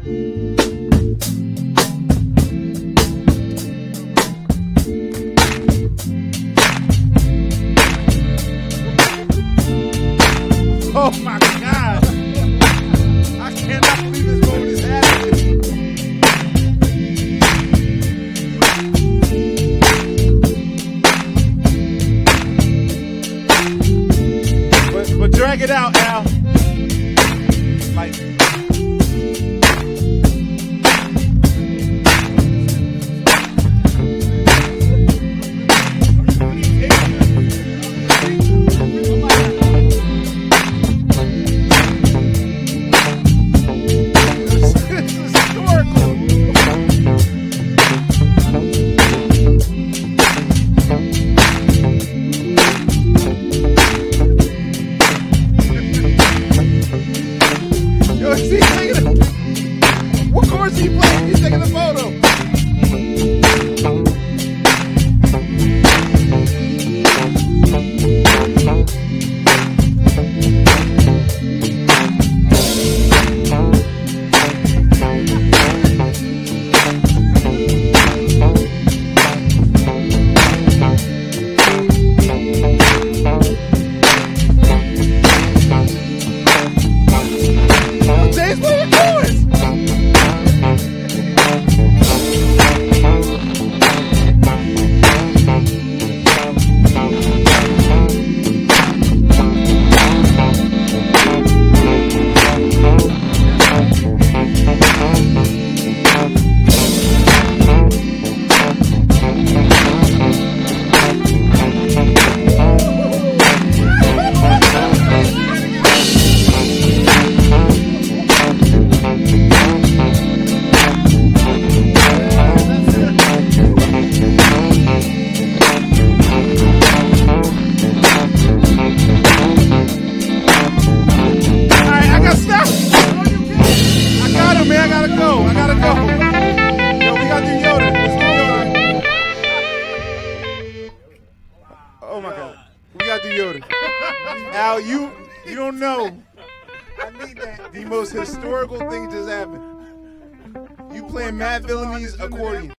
Oh my God! I cannot believe this moment is happening. But drag it out, Al. Like. What chords is he playing? He's taking a photo. James, what are you doing? I gotta go. Yo, we gotta do Yoda. Let's do Yoda. Oh my God. We gotta do Yoda. Al, you don't know. I need that. The most historical thing just happened. You playing Madvillian's accordion.